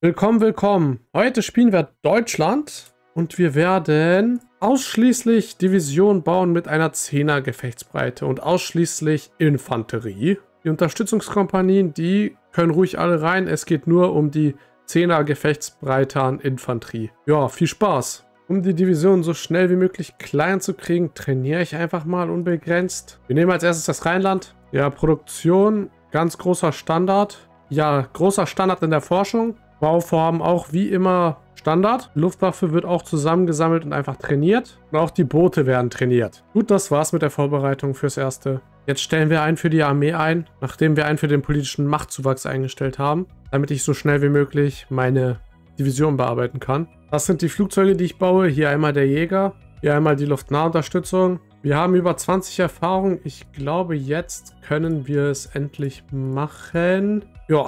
Willkommen, willkommen. Heute spielen wir Deutschland und wir werden ausschließlich Divisionen bauen mit einer 10er Gefechtsbreite und ausschließlich Infanterie. Die Unterstützungskompanien, die können ruhig alle rein. Es geht nur um die 10er Gefechtsbreite an Infanterie. Ja, viel Spaß. Um die Division so schnell wie möglich klein zu kriegen, trainiere ich einfach mal unbegrenzt. Wir nehmen als erstes das Rheinland. Ja, Produktion, ganz großer Standard. Ja, großer Standard in der Forschung. Bauvorhaben auch wie immer Standard. Luftwaffe wird auch zusammengesammelt und einfach trainiert. Und auch die Boote werden trainiert. Gut, das war's mit der Vorbereitung fürs Erste. Jetzt stellen wir einen für die Armee ein, nachdem wir einen für den politischen Machtzuwachs eingestellt haben, damit ich so schnell wie möglich meine Division bearbeiten kann. Das sind die Flugzeuge, die ich baue. Hier einmal der Jäger, hier einmal die Luftnahunterstützung. Wir haben über 20 Erfahrung. Ich glaube, jetzt können wir es endlich machen. Ja.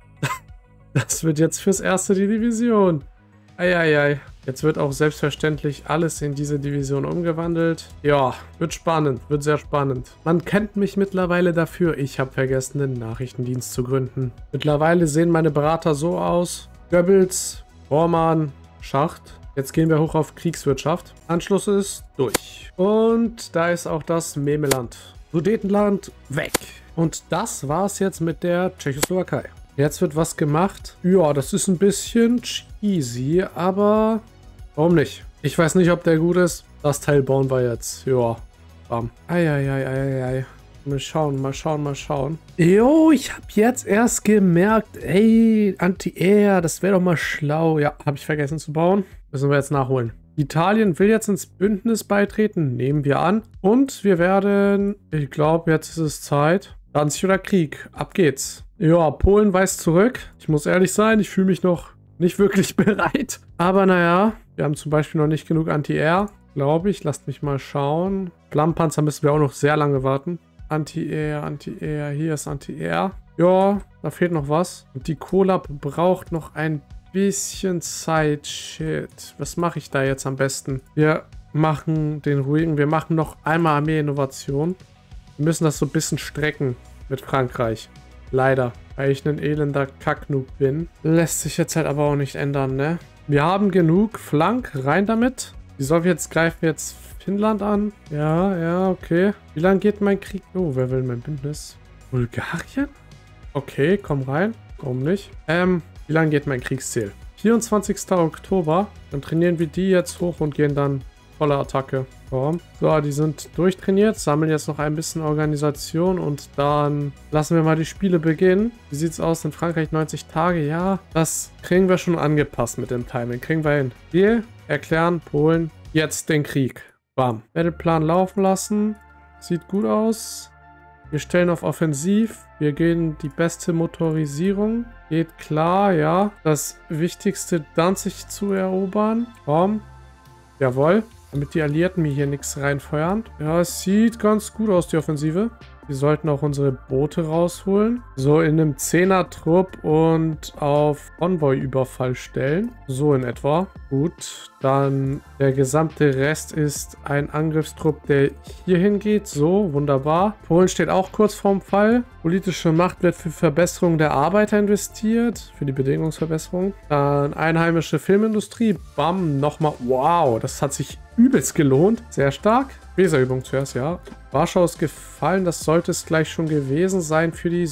Das wird jetzt fürs Erste die Division. Eieiei. Jetzt wird auch selbstverständlich alles in diese Division umgewandelt. Ja, wird spannend, wird sehr spannend. Man kennt mich mittlerweile dafür. Ich habe vergessen, den Nachrichtendienst zu gründen. Mittlerweile sehen meine Berater so aus. Goebbels, Bormann, Schacht. Jetzt gehen wir hoch auf Kriegswirtschaft. Anschluss ist durch. Und da ist auch das Memeland. Sudetenland weg. Und das war's jetzt mit der Tschechoslowakei. Jetzt wird was gemacht. Ja, das ist ein bisschen cheesy, aber warum nicht? Ich weiß nicht, ob der gut ist. Das Teil bauen wir jetzt. Ja, bam. Eieieiei. Mal schauen, mal schauen, mal schauen. Jo, ich habe jetzt erst gemerkt, ey, Anti-Air, das wäre doch mal schlau. Ja, habe ich vergessen zu bauen. Müssen wir jetzt nachholen. Italien will jetzt ins Bündnis beitreten, nehmen wir an. Und wir werden, ich glaube, jetzt ist es Zeit. Danzig oder Krieg, ab geht's. Ja, Polen weist zurück. Ich muss ehrlich sein, ich fühle mich noch nicht wirklich bereit. Aber naja, wir haben zum Beispiel noch nicht genug Anti-Air, glaube ich. Lasst mich mal schauen. Flammenpanzer müssen wir auch noch sehr lange warten. Anti-Air, Anti-Air, hier ist Anti-Air. Ja, da fehlt noch was. Und die Collab braucht noch ein bisschen Zeit. Shit, was mache ich da jetzt am besten? Wir machen den ruhigen, wir machen noch einmal Armee-Innovation. Wir müssen das so ein bisschen strecken mit Frankreich. Leider, weil ich ein elender Kacknoob bin. Lässt sich jetzt halt aber auch nicht ändern, ne? Wir haben genug Flank, rein damit. Die Sowjets greifen jetzt Finnland an. Ja, okay. Wie lange geht mein Krieg? Oh, wer will mein Bündnis? Bulgarien? Okay, komm rein. Warum nicht? Wie lange geht mein Kriegsziel? 24. Oktober. Dann trainieren wir die jetzt hoch und gehen dann volle Attacke. So, die sind durchtrainiert, sammeln jetzt noch ein bisschen Organisation und dann lassen wir mal die Spiele beginnen. Wie sieht es aus in Frankreich? 90 Tage? Ja, das kriegen wir schon angepasst mit dem Timing. Kriegen wir hin. Wir erklären Polen jetzt den Krieg. Bam. Battleplan laufen lassen. Sieht gut aus. Wir stellen auf Offensiv. Wir gehen die beste Motorisierung. Geht klar, ja. Das Wichtigste, Danzig zu erobern. Bam. Jawohl. Damit die Alliierten mir hier nichts reinfeuern. Ja, es sieht ganz gut aus, die Offensive. Wir sollten auch unsere Boote rausholen. So in einem 10er-Trupp und auf Konvoi-Überfall stellen. So in etwa. Gut, dann der gesamte Rest ist ein Angriffstrupp, der hier hingeht. So, wunderbar. Polen steht auch kurz vorm Fall. Politische Macht wird für Verbesserung der Arbeiter investiert. Für die Bedingungsverbesserung. Dann einheimische Filmindustrie. Bam, nochmal. Wow, das hat sich übelst gelohnt. Sehr stark. Weserübung zuerst, ja. Warschau ist gefallen. Das sollte es gleich schon gewesen sein für die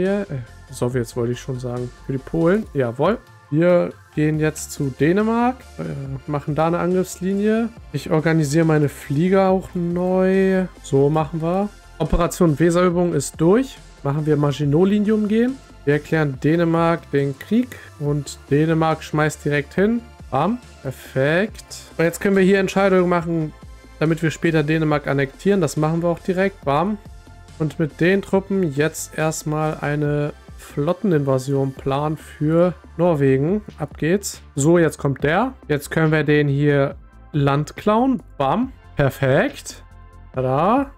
Sowjets wollte ich schon sagen. Für die Polen. Jawohl. Wir gehen jetzt zu Dänemark. Machen da eine Angriffslinie. Ich organisiere meine Flieger auch neu. So machen wir. Operation Weserübung ist durch. Machen wir Maginot-Linie umgehen. Wir erklären Dänemark den Krieg. Und Dänemark schmeißt direkt hin. Bam. Perfekt. Und jetzt können wir hier Entscheidungen machen, damit wir später Dänemark annektieren. Das machen wir auch direkt. Bam. Und mit den Truppen jetzt erstmal eine Flotteninvasion planen für Norwegen. Ab geht's. So, jetzt kommt der. Jetzt können wir den hier Land klauen. Bam. Perfekt. Tada.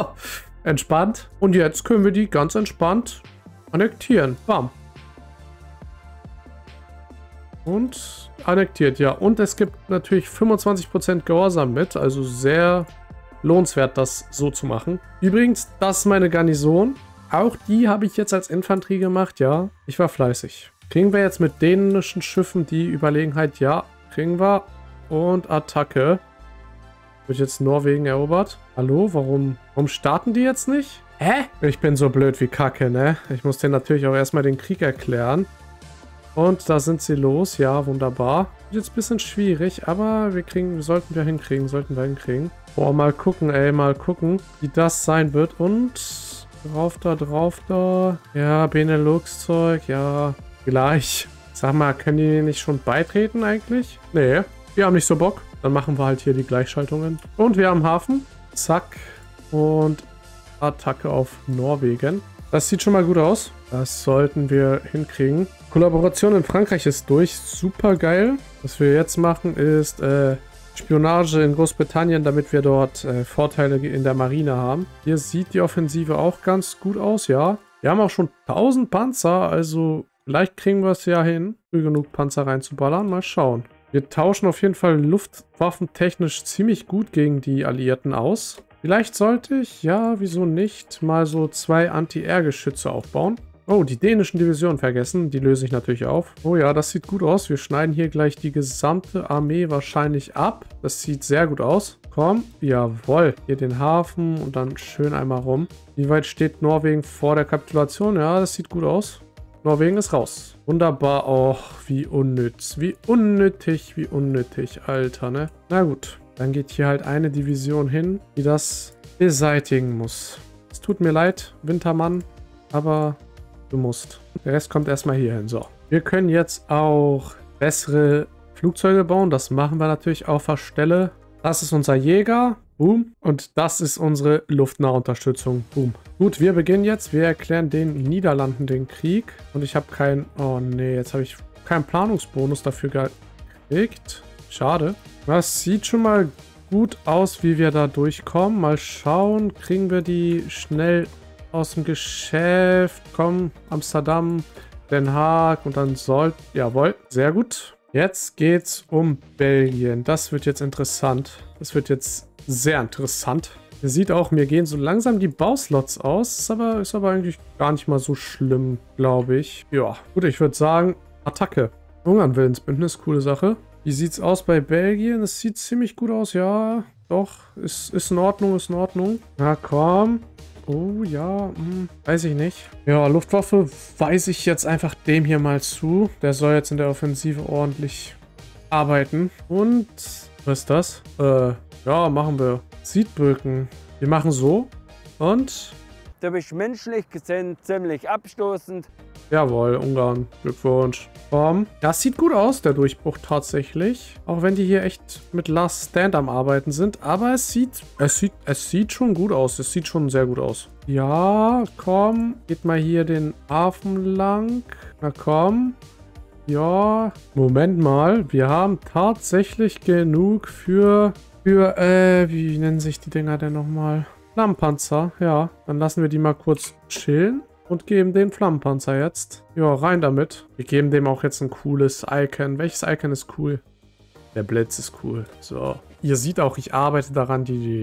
Entspannt. Und jetzt können wir die ganz entspannt annektieren. Bam. Und annektiert, ja. Und es gibt natürlich 25% Gehorsam mit. Also sehr lohnenswert, das so zu machen. Übrigens, das ist meine Garnison. Auch die habe ich jetzt als Infanterie gemacht, ja. Ich war fleißig. Kriegen wir jetzt mit dänischen Schiffen die Überlegenheit? Ja, kriegen wir. Und Attacke. Wird jetzt Norwegen erobert. Hallo, warum starten die jetzt nicht? Hä? Ich bin so blöd wie Kacke, ne? Ich muss denen natürlich auch erstmal den Krieg erklären. Und da sind sie los. Ja, wunderbar. Wird jetzt ein bisschen schwierig, aber sollten wir hinkriegen. Boah, mal gucken, ey, mal gucken, wie das sein wird. Und drauf da. Ja, Benelux-Zeug, ja, gleich. Sag mal, können die nicht schon beitreten eigentlich? Nee, wir haben nicht so Bock. Dann machen wir halt hier die Gleichschaltungen. Und wir haben Hafen. Zack. Und Attacke auf Norwegen. Das sieht schon mal gut aus. Das sollten wir hinkriegen. Kollaboration in Frankreich ist durch. Super geil. Was wir jetzt machen ist Spionage in Großbritannien, damit wir dort Vorteile in der Marine haben. Hier sieht die Offensive auch ganz gut aus, ja. Wir haben auch schon 1000 Panzer, also vielleicht kriegen wir es ja hin, früh genug Panzer reinzuballern. Mal schauen. Wir tauschen auf jeden Fall luftwaffentechnisch ziemlich gut gegen die Alliierten aus. Vielleicht sollte ich, ja, wieso nicht, mal so 2 Anti-Air-Geschütze aufbauen. Oh, die dänischen Divisionen vergessen. Die löse ich natürlich auf. Oh ja, das sieht gut aus. Wir schneiden hier gleich die gesamte Armee wahrscheinlich ab. Das sieht sehr gut aus. Komm, jawohl. Hier den Hafen und dann schön einmal rum. Wie weit steht Norwegen vor der Kapitulation? Ja, das sieht gut aus. Norwegen ist raus. Wunderbar. Och, wie unnütz. Wie unnötig, Alter, ne? Na gut. Dann geht hier halt eine Division hin, die das beseitigen muss. Es tut mir leid, Wintermann, aber du musst. Der Rest kommt erstmal hier hin. So. Wir können jetzt auch bessere Flugzeuge bauen. Das machen wir natürlich auf der Stelle. Das ist unser Jäger. Boom. Und das ist unsere Luftnahunterstützung. Boom. Gut, wir beginnen jetzt. Wir erklären den Niederlanden den Krieg. Und ich habe keinen... Oh nee, jetzt habe ich keinen Planungsbonus dafür gekriegt. Schade. Das sieht schon mal gut aus, wie wir da durchkommen. Mal schauen, kriegen wir die schnell aus dem Geschäft. Komm, Amsterdam, Den Haag und dann jawohl, sehr gut. Jetzt geht's um Belgien. Das wird jetzt interessant. Das wird jetzt sehr interessant. Ihr seht auch, mir gehen so langsam die Bauslots aus. Ist aber eigentlich gar nicht mal so schlimm, glaube ich. Ja, gut, ich würde sagen, Attacke. Ungarn-Willensbündnis, coole Sache. Wie sieht's aus bei Belgien? Es sieht ziemlich gut aus, ja. Doch, ist in Ordnung, Na komm. Oh ja, weiß ich nicht. Ja, Luftwaffe weise ich jetzt einfach dem hier mal zu. Der soll jetzt in der Offensive ordentlich arbeiten. Und, was ist das? Ja, machen wir. Siedbrücken. Wir machen so. Und... Du bist menschlich gesehen ziemlich abstoßend. Jawohl, Ungarn. Glückwunsch. Das sieht gut aus, der Durchbruch tatsächlich. Auch wenn die hier echt mit Last Stand am Arbeiten sind. Aber es sieht schon gut aus. Es sieht schon sehr gut aus. Ja, komm. Geht mal hier den Hafen lang. Na komm. Ja. Moment mal. Wir haben tatsächlich genug für wie nennen sich die Dinger denn nochmal? Flammenpanzer, ja. Dann lassen wir die mal kurz chillen und geben den Flammenpanzer jetzt. Ja, rein damit. Wir geben dem auch jetzt ein cooles Icon. Welches Icon ist cool? Der Blitz ist cool. So. Ihr seht auch, ich arbeite daran,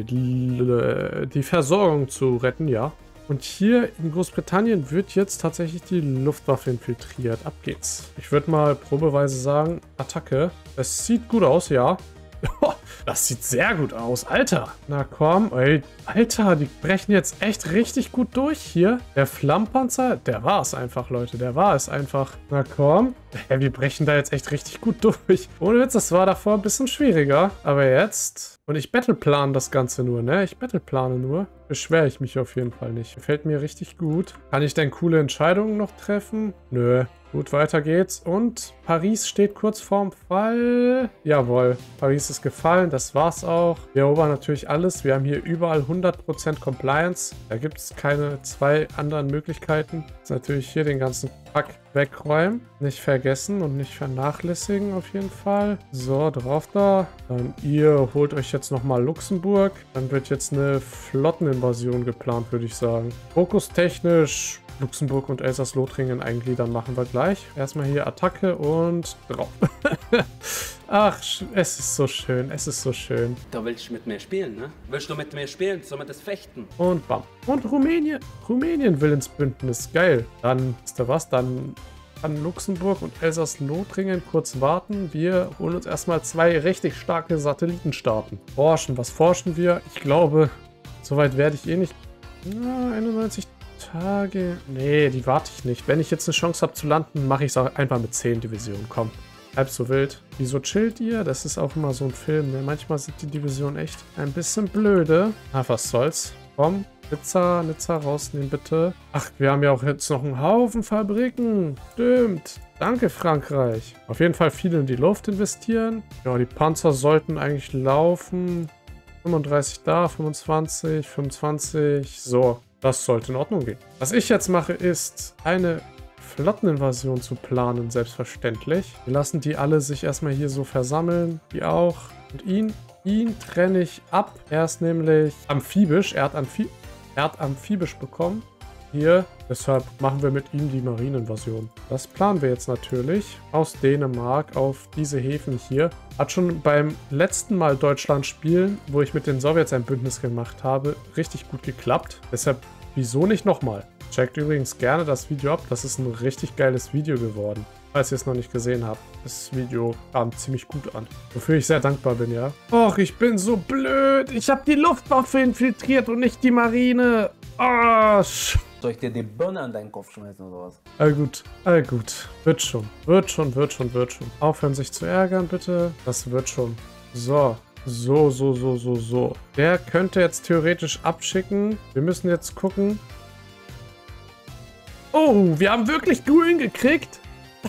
die Versorgung zu retten, ja. Und hier in Großbritannien wird jetzt tatsächlich die Luftwaffe infiltriert. Ab geht's. Ich würde mal probeweise sagen, Attacke. Das sieht gut aus, ja. Das sieht sehr gut aus, Alter. Na komm, ey, Alter, die brechen jetzt echt richtig gut durch hier. Der Flammenpanzer, der war es einfach, Leute, der war es einfach. Na komm, wir brechen da jetzt echt richtig gut durch. Ohne Witz, das war davor ein bisschen schwieriger. Aber jetzt, und ich battleplan das Ganze nur, ne? Ich battleplane nur. Beschwere ich mich auf jeden Fall nicht. Gefällt mir richtig gut. Kann ich denn coole Entscheidungen noch treffen? Nö. Gut, weiter geht's. Und Paris steht kurz vorm Fall. Jawohl, Paris ist gefallen. Das war's auch. Wir erobern natürlich alles. Wir haben hier überall 100% Compliance. Da gibt es keine zwei anderen Möglichkeiten. Jetzt natürlich hier den ganzen Pack wegräumen. Nicht vergessen und nicht vernachlässigen auf jeden Fall. So, drauf da. Dann ihr holt euch jetzt nochmal Luxemburg. Dann wird jetzt eine Flotteninvasion geplant, würde ich sagen. Fokustechnisch Luxemburg und Elsass-Lothringen eingliedern machen wir gleich. Erstmal hier Attacke und drauf. Ach, es ist so schön, es ist so schön. Da willst du mit mir spielen, ne? Willst du mit mir spielen? Sollen wir das fechten? Und bam. Und Rumänien will ins Bündnis. Geil. Dann, wisst ihr was, dann an Luxemburg und Elsass-Lothringen kurz warten. Wir holen uns erstmal 2 richtig starke Satellitenstaaten. Forschen, was forschen wir? Ich glaube, soweit werde ich eh nicht... Na, 91 Tage... Nee, die warte ich nicht. Wenn ich jetzt eine Chance habe zu landen, mache ich es einfach mit 10 Divisionen. Komm, halb so wild. Wieso chillt ihr? Das ist auch immer so ein Film, ne? Manchmal sind die Divisionen echt ein bisschen blöde. Ah, was soll's. Komm, Nizza rausnehmen, bitte. Ach, wir haben ja auch jetzt noch einen Haufen Fabriken. Stimmt. Danke, Frankreich. Auf jeden Fall viel in die Luft investieren. Ja, die Panzer sollten eigentlich laufen. 35 da, 25, 25. So, das sollte in Ordnung gehen. Was ich jetzt mache, ist eine Flotteninvasion zu planen, selbstverständlich. Wir lassen die alle sich erstmal hier so versammeln. Die auch. Und ihn trenne ich ab. Er ist nämlich amphibisch. Er hat amphibisch bekommen. Hier. Deshalb machen wir mit ihm die Marieninvasion. Das planen wir jetzt natürlich aus Dänemark auf diese Häfen hier. Hat schon beim letzten Mal Deutschland spielen, wo ich mit den Sowjets ein Bündnis gemacht habe, richtig gut geklappt. Deshalb, wieso nicht nochmal? Checkt übrigens gerne das Video ab. Das ist ein richtig geiles Video geworden. Falls ihr es noch nicht gesehen habt. Das Video kam ziemlich gut an. Wofür ich sehr dankbar bin, ja. Och, ich bin so blöd. Ich habe die Luftwaffe infiltriert und nicht die Marine. Arsch. Soll ich dir die Birne an deinen Kopf schmeißen oder was? All gut. Wird schon. Wird schon. Aufhören sich zu ärgern, bitte. Das wird schon. So. So. Der könnte jetzt theoretisch abschicken. Wir müssen jetzt gucken. Oh, wir haben wirklich grün gekriegt.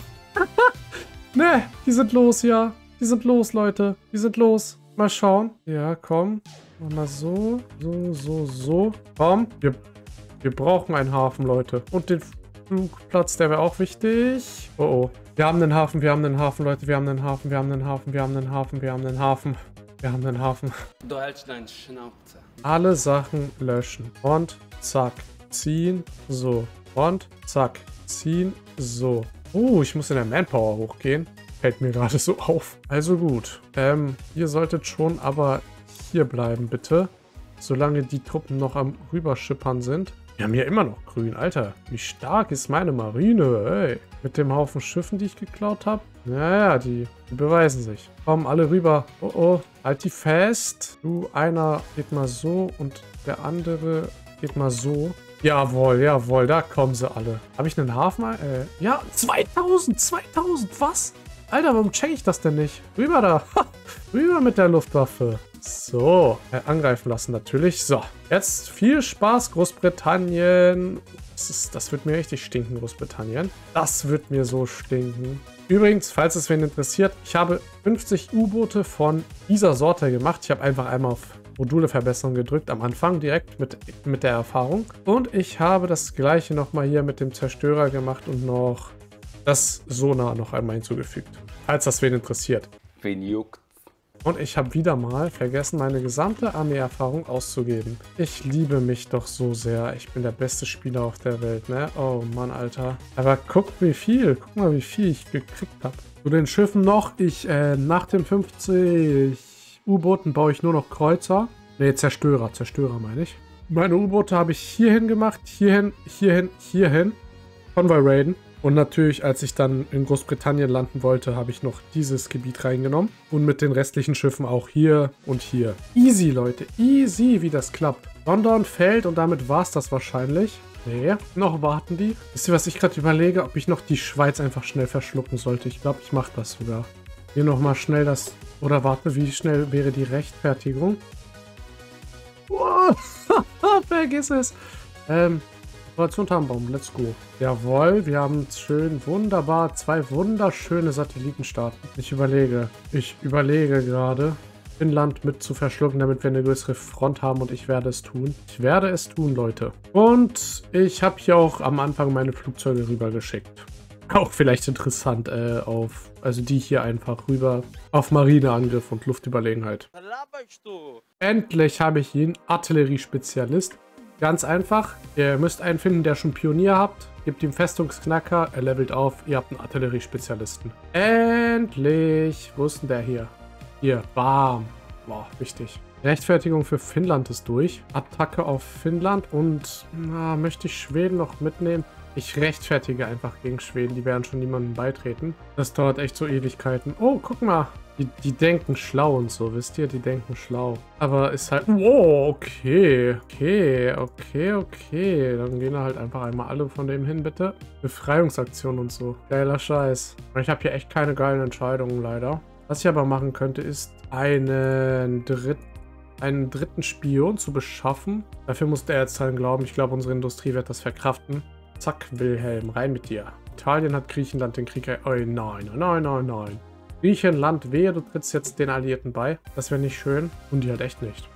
Ne, die sind los, ja. Die sind los, Leute. Die sind los. Mal schauen. Ja, komm. Mal so. So. Komm. Wir brauchen einen Hafen, Leute. Und den Flugplatz, der wäre auch wichtig. Oh. Wir haben einen Hafen, Leute. Wir haben einen Hafen. Du hältst deine Schnauze. Alle Sachen löschen. Und zack. Ziehen. So. Und zack. Ziehen. So. Ich muss in der Manpower hochgehen. Fällt mir gerade so auf. Also gut. Ihr solltet schon aber hier bleiben, bitte. Solange die Truppen noch am Rüberschippern sind. Wir haben hier immer noch grün. Alter, wie stark ist meine Marine, ey. Mit dem Haufen Schiffen, die ich geklaut habe. Naja, die beweisen sich. Kommen alle rüber. Oh. Halt die fest. Du, einer geht mal so und der andere geht mal so. Jawohl, da kommen sie alle. Habe ich einen Hafen? Ja, 2000, was? Alter, warum check ich das denn nicht? Rüber da. Rüber mit der Luftwaffe. So, angreifen lassen natürlich. So, jetzt viel Spaß, Großbritannien. Das wird mir richtig stinken, Großbritannien. Das wird mir so stinken. Übrigens, falls es wen interessiert, ich habe 50 U-Boote von dieser Sorte gemacht. Ich habe einfach einmal auf Module-Verbesserung gedrückt am Anfang, direkt mit der Erfahrung. Und ich habe das gleiche nochmal hier mit dem Zerstörer gemacht und noch das Sonar noch einmal hinzugefügt. Falls das wen interessiert. Wen juckt? Und ich habe wieder mal vergessen, meine gesamte Armeeerfahrung auszugeben. Ich liebe mich doch so sehr. Ich bin der beste Spieler auf der Welt, ne? Oh Mann, Alter. Aber guck mal, wie viel ich gekriegt habe. Zu den Schiffen noch. Nach den 50 U-Booten baue ich nur noch Kreuzer. Ne, Zerstörer meine ich. Meine U-Boote habe ich hierhin gemacht. Hierhin. Convoy Raiden. Und natürlich, als ich dann in Großbritannien landen wollte, habe ich noch dieses Gebiet reingenommen. Und mit den restlichen Schiffen auch hier und hier. Easy, Leute. Easy, wie das klappt. London fällt und damit war es das wahrscheinlich. Nee, noch warten die. Wisst ihr, was ich gerade überlege? Ob ich noch die Schweiz einfach schnell verschlucken sollte. Ich glaube, ich mache das sogar. Hier nochmal schnell das... Oder warte, wie schnell wäre die Rechtfertigung? Wow. Vergiss es. Operation Tannenbaum, let's go. Jawohl, wir haben schön, wunderbar, 2 wunderschöne Satellitenstaaten. Ich überlege gerade, Finnland mit zu verschlucken, damit wir eine größere Front haben und ich werde es tun. Ich werde es tun, Leute. Und ich habe hier auch am Anfang meine Flugzeuge rübergeschickt. Auch vielleicht interessant, also die hier einfach rüber auf Marineangriff und Luftüberlegenheit. Endlich habe ich ihn, Artilleriespezialist. Ganz einfach, ihr müsst einen finden, der schon Pionier habt. Gebt ihm Festungsknacker, er levelt auf, ihr habt einen Artilleriespezialisten. Endlich! Wo ist denn der hier? Hier, bam. Boah, wichtig. Rechtfertigung für Finnland ist durch. Attacke auf Finnland und möchte ich Schweden noch mitnehmen? Ich rechtfertige einfach gegen Schweden. Die werden schon niemandem beitreten. Das dauert echt so Ewigkeiten. Oh, guck mal. Die denken schlau und so, wisst ihr? Die denken schlau. Aber ist halt... Wow, okay. Dann gehen da halt einfach einmal alle von dem hin, bitte. Befreiungsaktion und so. Geiler Scheiß. Ich habe hier echt keine geilen Entscheidungen, leider. Was ich aber machen könnte, ist einen dritten Spion zu beschaffen. Dafür muss der jetzt dran glauben. Ich glaube, unsere Industrie wird das verkraften. Zack, Wilhelm, rein mit dir. Italien hat Griechenland den Krieg... Oh, nein. Griechenland, wehe, du trittst jetzt den Alliierten bei. Das wäre nicht schön. Und die halt echt nicht.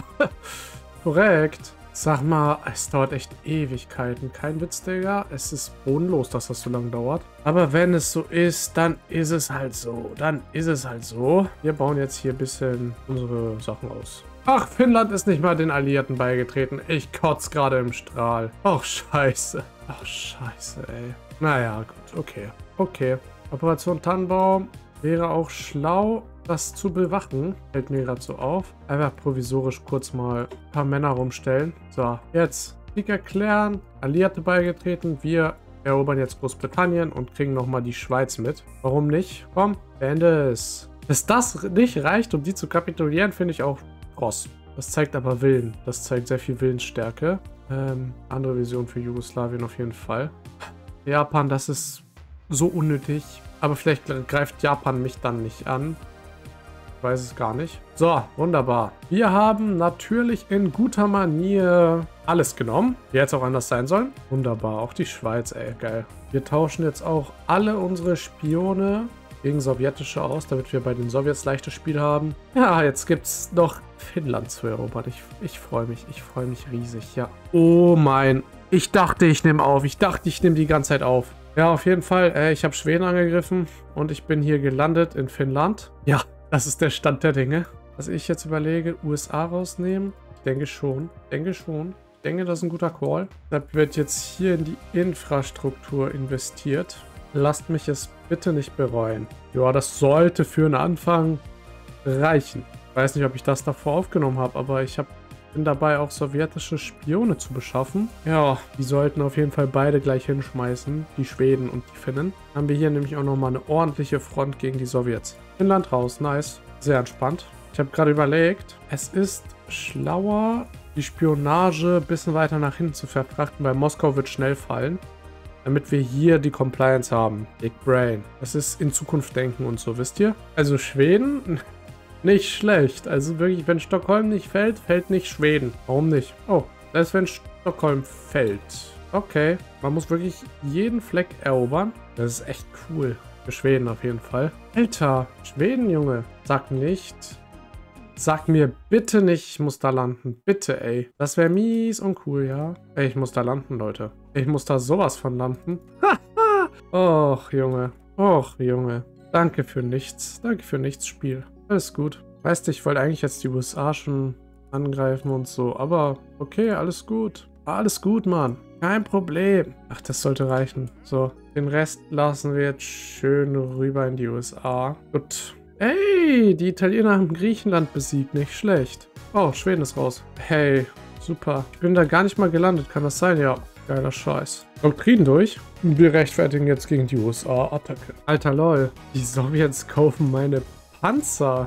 Korrekt. Sag mal, es dauert echt Ewigkeiten. Kein Witz, Digga. Es ist bodenlos, dass das so lange dauert. Aber wenn es so ist, dann ist es halt so. Wir bauen jetzt hier ein bisschen unsere Sachen aus. Ach, Finnland ist nicht mal den Alliierten beigetreten. Ich kotze gerade im Strahl. Ach, scheiße. Ey. Naja, gut. Okay. Operation Tannenbaum. Wäre auch schlau, das zu bewachen. Fällt mir gerade so auf. Einfach provisorisch kurz mal ein paar Männer rumstellen. So, jetzt Krieg erklären. Alliierte beigetreten. Wir erobern jetzt Großbritannien und kriegen nochmal die Schweiz mit. Warum nicht? Komm, beende es. Dass das nicht reicht, um die zu kapitulieren, finde ich auch kross. Das zeigt aber Willen. Das zeigt sehr viel Willensstärke. Andere Vision für Jugoslawien auf jeden Fall. Japan, das ist so unnötig. Aber vielleicht greift Japan mich dann nicht an. Ich weiß es gar nicht. So, wunderbar. Wir haben natürlich in guter Manier alles genommen. Die jetzt auch anders sein sollen. Wunderbar. Auch die Schweiz, ey, geil. Wir tauschen jetzt auch alle unsere Spione gegen sowjetische aus, damit wir bei den Sowjets leichtes Spiel haben. Ja, jetzt gibt es noch Finnland zu erobern. Ich freue mich. Ich freue mich riesig, ja. Oh mein. Ich dachte, ich nehme auf. Ich nehme die ganze Zeit auf. Ja, auf jeden Fall. Ich habe Schweden angegriffen und ich bin hier gelandet in Finnland. Ja, das ist der Stand der Dinge. Was ich jetzt überlege, USA rausnehmen? Ich denke schon. Ich denke, das ist ein guter Call. Da wird jetzt hier in die Infrastruktur investiert. Lasst mich es bitte nicht bereuen. Ja, das sollte für einen Anfang reichen. Ich weiß nicht, ob ich das davor aufgenommen habe, aber ich bin dabei, auch sowjetische Spione zu beschaffen. Ja, die sollten auf jeden Fall beide gleich hinschmeißen, die Schweden und die Finnen. Dann haben wir hier nämlich auch nochmal eine ordentliche Front gegen die Sowjets. Finnland raus, nice. Sehr entspannt. Ich habe gerade überlegt, es ist schlauer, die Spionage ein bisschen weiter nach hinten zu verfrachten, weil Moskau wird schnell fallen, damit wir hier die Compliance haben. Big Brain. Das ist in Zukunft denken und so, wisst ihr? Also Schweden... Nicht schlecht. Also wirklich, wenn Stockholm nicht fällt, fällt nicht Schweden. Warum nicht? Oh, selbst wenn Stockholm fällt. Okay, man muss wirklich jeden Fleck erobern. Das ist echt cool. Für Schweden auf jeden Fall. Alter, Schweden, Junge. Sag nicht. Sag mir bitte nicht, ich muss da landen. Bitte, ey. Das wäre mies und cool, ja? Ey, ich muss da landen, Leute. Ich muss da sowas von landen. Och, Junge. Danke für nichts. Spiel. Alles gut. Weißt du, ich wollte eigentlich jetzt die USA schon angreifen und so, aber okay, alles gut. Alles gut, Mann. Kein Problem. Ach, das sollte reichen. So, den Rest lassen wir jetzt schön rüber in die USA. Gut. Ey, die Italiener haben Griechenland besiegt. Nicht schlecht. Oh, Schweden ist raus. Hey, super. Ich bin da gar nicht mal gelandet. Kann das sein? Ja. Geiler Scheiß. Doktrin durch. Wir rechtfertigen jetzt gegen die USA. Attacke. Alter, lol. Die Sowjets kaufen meine Panzer.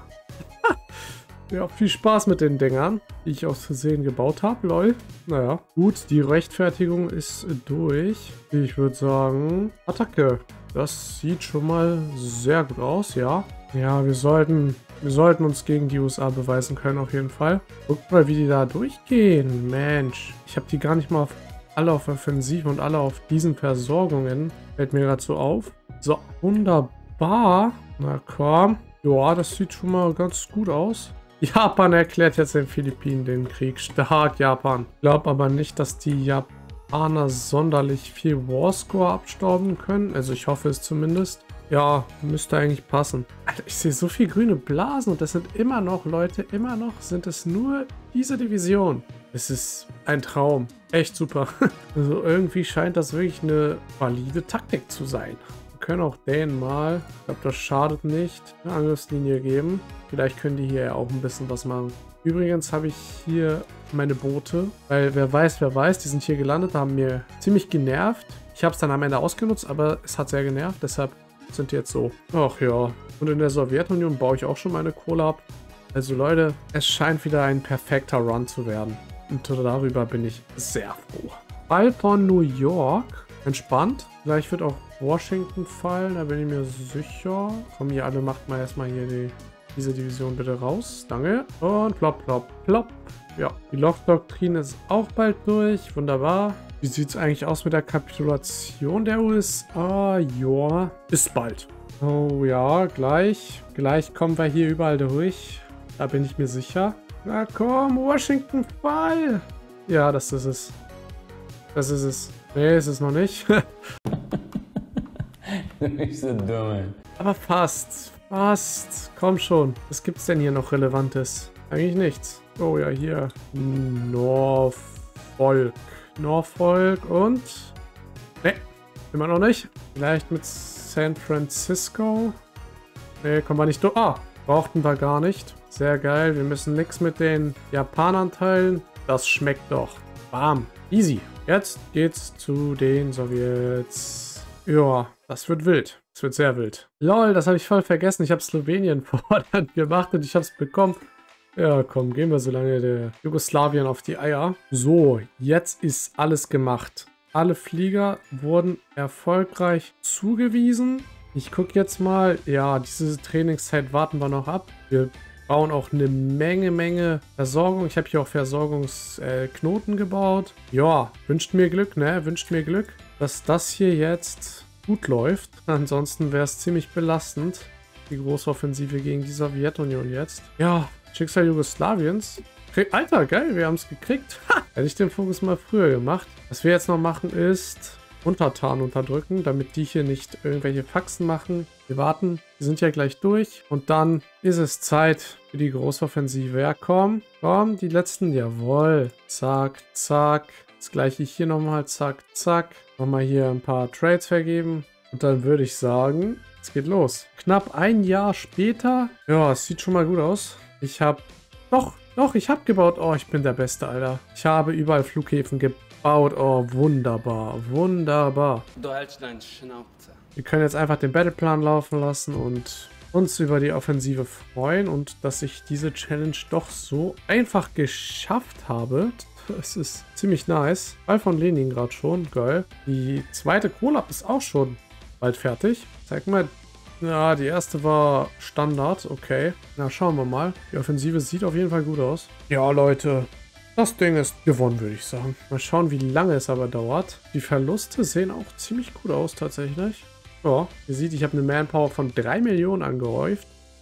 Ja, viel Spaß mit den Dingern, die ich aus Versehen gebaut habe, lol. Naja, gut, die Rechtfertigung ist durch. Ich würde sagen, Attacke. Das sieht schon mal sehr gut aus, ja. Ja, wir sollten uns gegen die USA beweisen können, auf jeden Fall. Guckt mal, wie die da durchgehen. Mensch, ich habe die gar nicht mal alle auf Offensive und alle auf diesen Versorgungen. Fällt mir gerade so auf. So, wunderbar. Na komm. Ja, das sieht schon mal ganz gut aus. Japan erklärt jetzt den Philippinen den Krieg. Stark, Japan. Ich glaube aber nicht, dass die Japaner sonderlich viel Warscore abstauben können. Also ich hoffe es zumindest. Ja, müsste eigentlich passen. Alter, ich sehe so viel grüne Blasen und das sind immer noch, Leute, immer noch sind es nur diese Division. Es ist ein Traum. Echt super. Also irgendwie scheint das wirklich eine valide Taktik zu sein. Wir können auch denen mal, ich glaube, das schadet nicht, eine Angriffslinie geben. Vielleicht können die hier ja auch ein bisschen was machen. Übrigens habe ich hier meine Boote, weil wer weiß, die sind hier gelandet, haben mir ziemlich genervt. Ich habe es dann am Ende ausgenutzt, aber es hat sehr genervt, deshalb sind die jetzt so. Ach ja, und in der Sowjetunion baue ich auch schon meine Kohle ab. Also Leute, es scheint wieder ein perfekter Run zu werden. Und darüber bin ich sehr froh. Fall von New York. Entspannt. Gleich wird auch Washington fallen, da bin ich mir sicher. Komm, ihr alle macht mal erstmal hier diese Division bitte raus. Danke. Und plopp, plopp, plopp. Ja, die Loch-Doktrin ist auch bald durch. Wunderbar. Wie sieht es eigentlich aus mit der Kapitulation der USA? Ja, bis bald. Oh ja, gleich. Gleich kommen wir hier überall durch. Da bin ich mir sicher. Na komm, Washington fall. Ja, das ist es. Das ist es. Nee, ist es noch nicht. Nicht so dumm. Aber fast. Fast. Komm schon. Was gibt's denn hier noch Relevantes? Eigentlich nichts. Oh ja, hier. Norfolk. Norfolk und... Ne, immer noch nicht. Vielleicht mit San Francisco. Ne, kommen wir nicht durch. Ah, brauchten wir gar nicht. Sehr geil. Wir müssen nichts mit den Japanern teilen. Das schmeckt doch. Bam. Easy. Jetzt geht's zu den Sowjets. Ja, das wird wild. Das wird sehr wild. Lol, das habe ich voll vergessen. Ich habe Slowenien fordernd gemacht und ich habe es bekommen. Ja, komm, gehen wir so lange der Jugoslawien auf die Eier. So, jetzt ist alles gemacht. Alle Flieger wurden erfolgreich zugewiesen. Ich gucke jetzt mal. Ja, diese Trainingszeit warten wir noch ab. Wir bauen auch eine Menge Versorgung. Ich habe hier auch Versorgungsknoten gebaut. Ja, wünscht mir Glück, ne? Wünscht mir Glück, dass das hier jetzt gut läuft. Ansonsten wäre es ziemlich belastend, die Großoffensive gegen die Sowjetunion jetzt. Ja, Schicksal Jugoslawiens. Alter, geil, wir haben es gekriegt. Ha! Hätte ich den Fokus mal früher gemacht. Was wir jetzt noch machen ist Untertanen unterdrücken, damit die hier nicht irgendwelche Faxen machen. Wir warten, wir sind ja gleich durch. Und dann ist es Zeit für die Großoffensive. Ja, komm, komm, die letzten, jawohl. Zack, zack. Das gleiche hier nochmal, zack, zack. Nochmal hier ein paar Trades vergeben. Und dann würde ich sagen, es geht los. Knapp ein Jahr später. Ja, es sieht schon mal gut aus. Ich habe... Doch, ich habe gebaut. Oh, ich bin der Beste, Alter. Ich habe überall Flughäfen gebaut. Oh, wunderbar. Wunderbar. Du hältst deine Schnauze. Wir können jetzt einfach den Battleplan laufen lassen und uns über die Offensive freuen. Und dass ich diese Challenge doch so einfach geschafft habe. Das ist ziemlich nice. Fall von Leningrad schon. Geil. Die zweite Kohlab ist auch schon bald fertig. Zeig mal. Ja, die erste war Standard. Okay. Na, schauen wir mal. Die Offensive sieht auf jeden Fall gut aus. Ja, Leute. Das Ding ist gewonnen, würde ich sagen. Mal schauen, wie lange es aber dauert. Die Verluste sehen auch ziemlich gut aus, tatsächlich. Ja, ihr seht, ich habe eine Manpower von 3 Millionen angehäuft.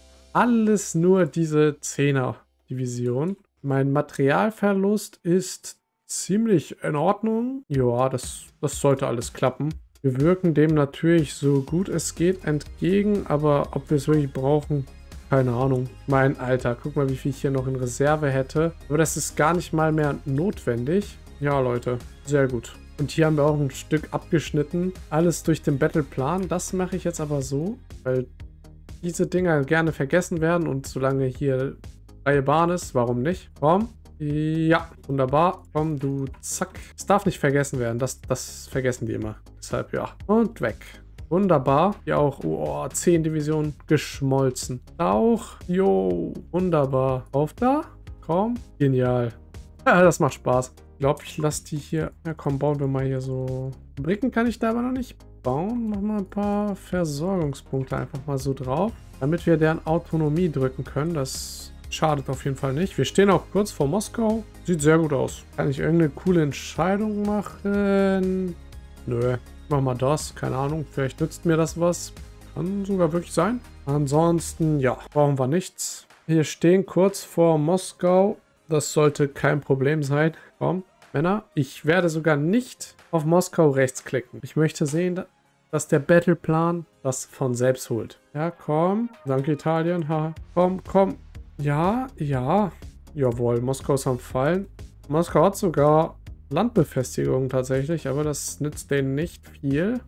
Alles nur diese 10er-Division. Mein Materialverlust ist ziemlich in Ordnung. Ja, das sollte alles klappen. Wir wirken dem natürlich so gut es geht entgegen, aber ob wir es wirklich brauchen, keine Ahnung. Mein Alter, guck mal, wie viel ich hier noch in Reserve hätte. Aber das ist gar nicht mal mehr notwendig. Ja, Leute, sehr gut. Und hier haben wir auch ein Stück abgeschnitten. Alles durch den Battleplan. Das mache ich jetzt aber so, weil diese Dinger gerne vergessen werden. Und solange hier freie Bahn ist, warum nicht? Komm. Ja, wunderbar. Komm, du, zack. Es darf nicht vergessen werden. Das vergessen die immer. Deshalb, ja. Und weg. Wunderbar. Hier auch, 10 Divisionen geschmolzen. Auch, jo, wunderbar. Auf da. Komm. Genial. Ja, das macht Spaß. Ich glaube, ich lasse die hier... Ja, komm, bauen wir mal hier so... Bricken kann ich da aber noch nicht bauen. Machen wir ein paar Versorgungspunkte einfach mal so drauf. Damit wir deren Autonomie drücken können. Das... schadet auf jeden Fall nicht. Wir stehen auch kurz vor Moskau. Sieht sehr gut aus. Kann ich irgendeine coole Entscheidung machen? Nö. Mach mal das. Keine Ahnung. Vielleicht nützt mir das was. Kann sogar wirklich sein. Ansonsten, ja, brauchen wir nichts. Wir stehen kurz vor Moskau. Das sollte kein Problem sein. Komm, Männer. Ich werde sogar nicht auf Moskau rechtsklicken. Ich möchte sehen, dass der Battleplan das von selbst holt. Ja, komm. Danke, Italien. Ha. Komm, komm. Ja, ja. Jawohl, Moskau ist am Fallen. Moskau hat sogar Landbefestigung tatsächlich, aber das nützt denen nicht viel.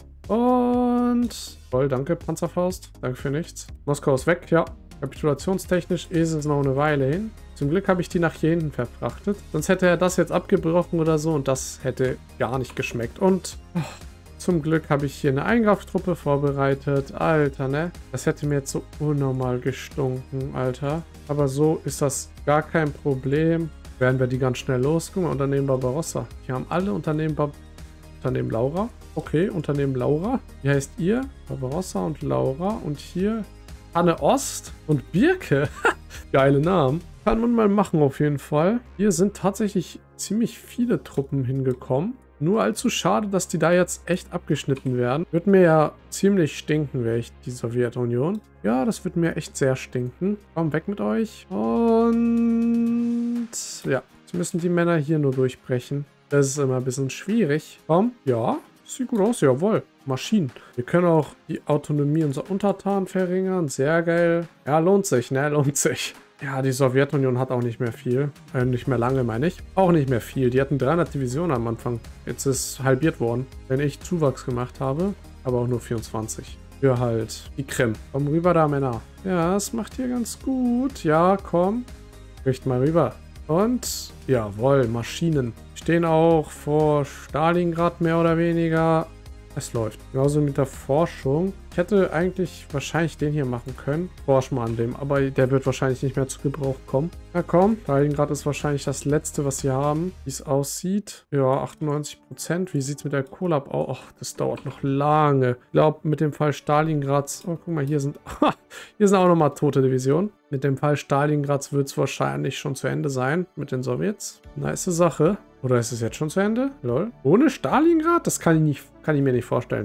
Und... Toll, danke, Panzerfaust. Danke für nichts. Moskau ist weg, ja. Kapitulationstechnisch ist es noch eine Weile hin. Zum Glück habe ich die nach hier hinten verfrachtet. Sonst hätte er das jetzt abgebrochen oder so und das hätte gar nicht geschmeckt. Und zum Glück habe ich hier eine Eingreiftruppe vorbereitet. Alter, ne? Das hätte mir jetzt so unnormal gestunken, Alter. Aber so ist das gar kein Problem. Werden wir die ganz schnell los. Guck mal, Unternehmen Barbarossa. Hier haben alle Unternehmen Laura. Okay, Unternehmen Laura. Wie heißt ihr? Barbarossa und Laura. Und hier Anne Ost und Birke. Geile Namen. Kann man mal machen auf jeden Fall. Hier sind tatsächlich ziemlich viele Truppen hingekommen. Nur allzu schade, dass die da jetzt echt abgeschnitten werden. Wird mir ja ziemlich stinken, wäre ich die Sowjetunion. Ja, das wird mir echt sehr stinken. Komm, weg mit euch. Und ja, jetzt müssen die Männer hier nur durchbrechen. Das ist immer ein bisschen schwierig. Komm, ja, sieht gut aus, jawohl. Maschinen. Wir können auch die Autonomie unserer Untertanen verringern. Sehr geil. Ja, lohnt sich, ne? Lohnt sich. Ja, die Sowjetunion hat auch nicht mehr viel. Nicht mehr lange, meine ich. Auch nicht mehr viel. Die hatten 300 Divisionen am Anfang. Jetzt ist halbiert worden, wenn ich Zuwachs gemacht habe. Aber auch nur 24. Für halt die Krim. Komm rüber da, Männer. Ja, das macht ihr ganz gut. Ja, komm. Richt mal rüber. Und, jawohl, Maschinen. Stehen auch vor Stalingrad mehr oder weniger. Es läuft. Genauso mit der Forschung. Ich hätte eigentlich wahrscheinlich den hier machen können. Forsch mal an dem. Aber der wird wahrscheinlich nicht mehr zu Gebrauch kommen. Na komm. Stalingrad ist wahrscheinlich das letzte, was wir haben. Wie es aussieht. Ja, 98%. Wie sieht es mit der Kohle ab? Oh, das dauert noch lange. Ich glaube, mit dem Fall Stalingrads... Oh, guck mal, hier sind auch nochmal tote Divisionen. Mit dem Fall Stalingrads wird es wahrscheinlich schon zu Ende sein. Mit den Sowjets. Nice Sache. Oder ist es jetzt schon zu Ende? Lol. Ohne Stalingrad? Das kann ich mir nicht vorstellen.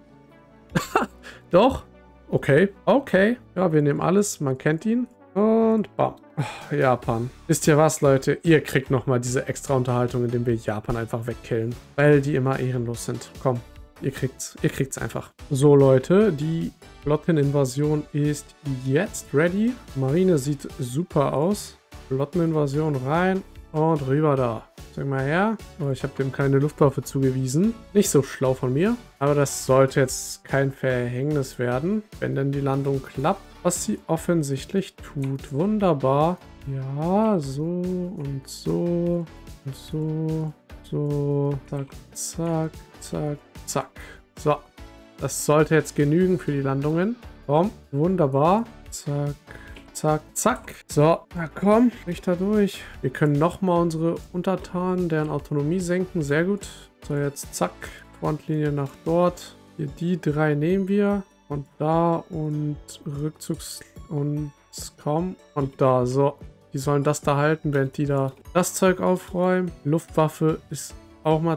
Doch. Okay. Okay. Ja, wir nehmen alles. Man kennt ihn. Und bam. Oh, Japan. Wisst ihr was, Leute? Ihr kriegt nochmal diese extra Unterhaltung, indem wir Japan einfach wegkillen. Weil die immer ehrenlos sind. Komm. Ihr kriegt's. Ihr kriegt's einfach. So, Leute. Die Flotteninvasion ist jetzt ready. Marine sieht super aus. Flotteninvasion rein. Und rüber da. Sag mal her. Oh, ich habe dem keine Luftwaffe zugewiesen. Nicht so schlau von mir. Aber das sollte jetzt kein Verhängnis werden, wenn denn die Landung klappt. Was sie offensichtlich tut. Wunderbar. Ja, so und so und so. So. Zack, zack, zack, zack. So. Das sollte jetzt genügen für die Landungen. Komm. Wunderbar. Zack. Zack, zack. So, na komm, Richter durch. Wir können nochmal unsere Untertanen, deren Autonomie senken. Sehr gut. So, jetzt zack. Frontlinie nach dort. Hier die 3 nehmen wir. Und da und Rückzugs... und komm. Und da, so. Die sollen das da halten, während die da das Zeug aufräumen. Luftwaffe ist auch mal...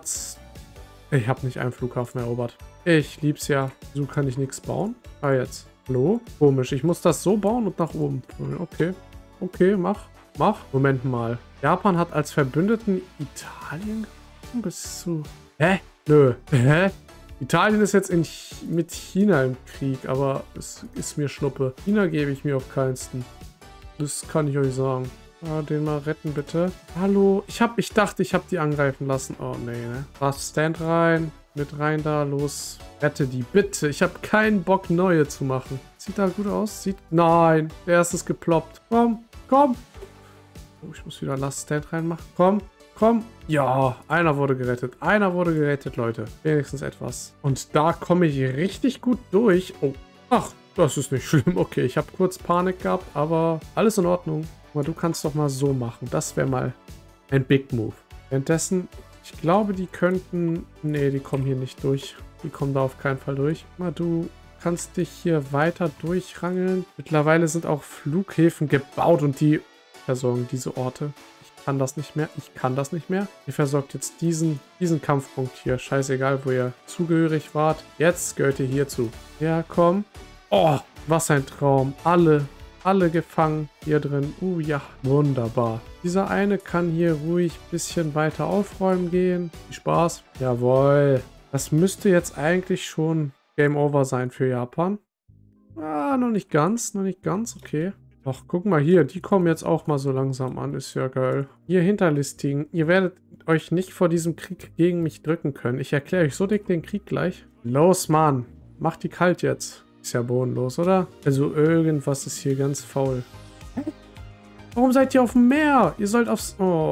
Ich habe nicht einen Flughafen erobert. Ich lieb's ja. So kann ich nichts bauen. Ah, jetzt. Hallo? Komisch. Ich muss das so bauen und nach oben. Okay. Okay, mach. Moment mal. Japan hat als Verbündeten Italien bis zu... Hä? Nö. Hä? Italien ist jetzt mit China im Krieg, aber es ist mir Schnuppe. China gebe ich mir auf keinsten. Das kann ich euch sagen. Ah, den mal retten, bitte. Hallo? Ich dachte, ich habe die angreifen lassen. Oh, nee, ne? Was? Stand rein. Mit rein da, los. Rette die, bitte. Ich habe keinen Bock, neue zu machen. Sieht da gut aus? Nein, der erste ist geploppt. Komm, komm. Oh, ich muss wieder Last Stand reinmachen. Komm, komm. Ja, einer wurde gerettet. Einer wurde gerettet, Leute. Wenigstens etwas. Und da komme ich richtig gut durch. Oh, ach, das ist nicht schlimm. Okay, ich habe kurz Panik gehabt, aber alles in Ordnung. Aber du kannst doch mal so machen. Das wäre mal ein Big Move. Währenddessen... Ich glaube, die könnten... Nee, die kommen hier nicht durch. Die kommen da auf keinen Fall durch. Mal, du kannst dich hier weiter durchrangeln. Mittlerweile sind auch Flughäfen gebaut und die versorgen diese Orte. Ich kann das nicht mehr. Ihr versorgt jetzt diesen Kampfpunkt hier. Scheißegal, wo ihr zugehörig wart. Jetzt gehört ihr hierzu. Ja, komm. Oh, was ein Traum. Alle gefangen hier drin. Ja, wunderbar. Dieser eine kann hier ruhig ein bisschen weiter aufräumen gehen. Viel Spaß. Jawohl. Das müsste jetzt eigentlich schon Game Over sein für Japan. Ah, noch nicht ganz. Okay. Ach, guck mal hier. Die kommen jetzt auch mal so langsam an. Ist ja geil. Ihr Hinterlistigen. Ihr werdet euch nicht vor diesem Krieg gegen mich drücken können. Ich erkläre euch so dick den Krieg gleich. Los, Mann. Macht die kalt jetzt. Ist ja bodenlos, oder? Also irgendwas ist hier ganz faul. Warum seid ihr auf dem Meer? Ihr sollt aufs...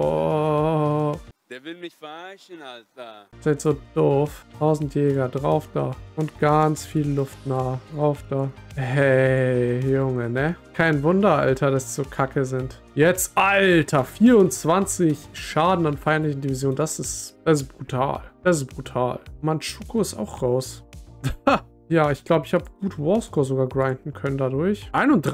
Oh. Der will mich verarschen, Alter. Ihr seid so doof. 1000 Jäger, drauf da. Und ganz viel Luft nah. Drauf da. Hey, Junge, ne? Kein Wunder, Alter, dass sie so kacke sind. Jetzt, Alter, 24 Schaden an feindlichen Divisionen. Das ist brutal. Das ist brutal. Manchukuo ist auch raus. Ja, ich glaube, ich habe gut Warscore sogar grinden können dadurch.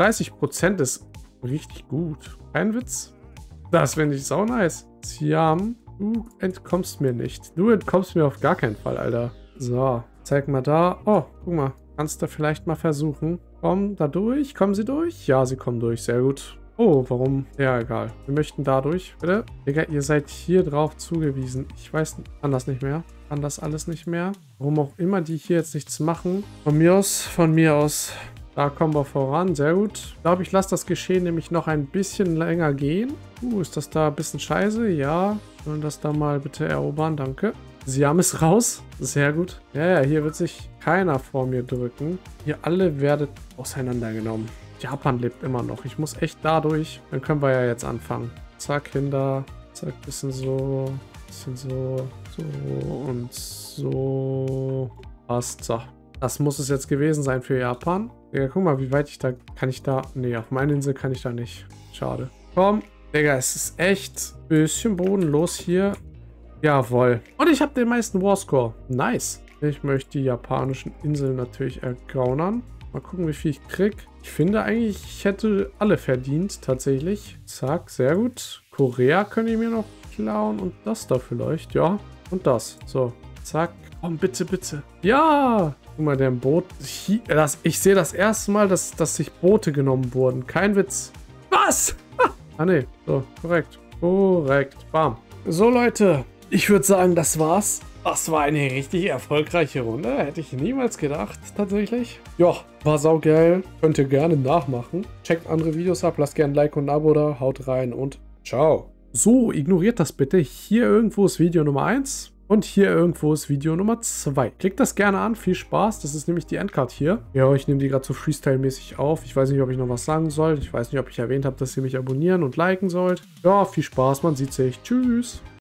31% ist richtig gut. Kein Witz. Das finde ich sau nice. Siam, du entkommst mir nicht. Du entkommst mir auf gar keinen Fall, Alter. So, zeig mal da. Oh, guck mal. Kannst du vielleicht mal versuchen. Kommen da durch? Kommen sie durch? Ja, sie kommen durch. Sehr gut. Oh, warum? Ja, egal. Wir möchten da durch. Bitte? Digga, ihr seid hier drauf zugewiesen. Ich weiß, kann das nicht mehr. Kann das alles nicht mehr. Warum auch immer die hier jetzt nichts machen. Von mir aus. Da kommen wir voran. Sehr gut. Ich glaube, ich lasse das Geschehen nämlich noch ein bisschen länger gehen. Ist das da ein bisschen scheiße? Ja. Wollen das da mal bitte erobern? Danke. Siam ist raus. Sehr gut. Ja, hier wird sich keiner vor mir drücken. Ihr alle werdet auseinandergenommen. Japan lebt immer noch. Ich muss echt dadurch. Dann können wir ja jetzt anfangen. Zack, Kinder. Zack, bisschen so. Bisschen so. So und so. Passt. So. Das muss es jetzt gewesen sein für Japan. Digga, guck mal, wie weit ich da... Kann ich da... Nee, auf meine Insel kann ich da nicht. Schade. Komm. Digga, es ist echt ein bisschen bodenlos hier. Jawohl. Und ich habe den meisten Warscore. Nice. Ich möchte die japanischen Inseln natürlich ergaunern. Mal gucken, wie viel ich krieg. Ich finde eigentlich, ich hätte alle verdient, tatsächlich. Zack, sehr gut. Korea könnte ich mir noch klauen. Und das da vielleicht, ja. Und das. So, zack. Komm, bitte, bitte. Ja! Guck mal, der Boot. Ich sehe das erste Mal, dass sich Boote genommen wurden. Kein Witz. Was? Ah, nee. So, korrekt. Korrekt. Bam. So, Leute. Ich würde sagen, das war's. Das war eine richtig erfolgreiche Runde. Hätte ich niemals gedacht, tatsächlich. Ja, war saugeil. Könnt ihr gerne nachmachen. Checkt andere Videos ab. Lasst gerne ein Like und ein Abo da. Haut rein und ciao. So, ignoriert das bitte. Hier irgendwo ist Video Nummer 1. Und hier irgendwo ist Video Nummer 2. Klickt das gerne an, viel Spaß. Das ist nämlich die Endcard hier. Ja, ich nehme die gerade so Freestyle-mäßig auf. Ich weiß nicht, ob ich noch was sagen soll. Ich weiß nicht, ob ich erwähnt habe, dass ihr mich abonnieren und liken sollt. Ja, viel Spaß, man sieht sich. Tschüss.